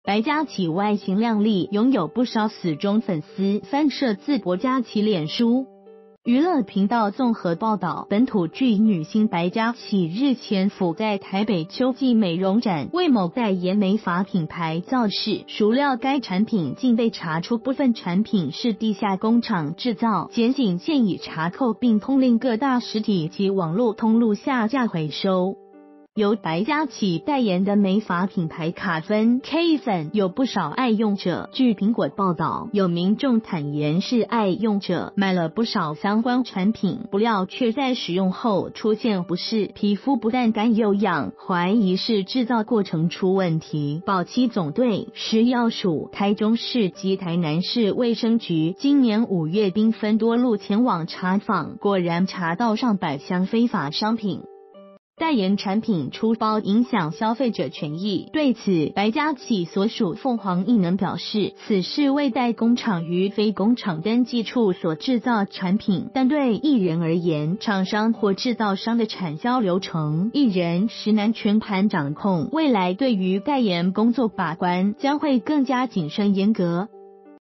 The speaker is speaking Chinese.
白嘉琪外形靓丽，拥有不少死忠粉丝。翻摄自博嘉琪脸书。娱乐频道综合报道，本土剧女星白嘉琪日前甫在台北秋季美容展为某代言美发品牌造势，孰料该产品竟被查出部分产品是地下工厂制造，检警现已查扣并通令各大实体及网络通路下架回收。由白嘉琪代言的美发品牌卡芬 K 粉有不少爱用者。据苹果报道，有民众坦言是爱用者买了不少相关产品，不料却在使用后出现不适，皮肤不但干又痒，怀疑是制造过程出问题。保期总队、食药署、台中市及台南市卫生局今年5月兵分多路前往查访，果然查到上百箱非法商品。代言产品出包影响消费者权益。对此，白嘉琪所属凤凰艺能表示，此事为代工厂与非工厂登记处所制造产品，但对艺人而言，厂商或制造商的产销流程，艺人实难全盘掌控。未来对于代言工作把关将会更加谨慎严格。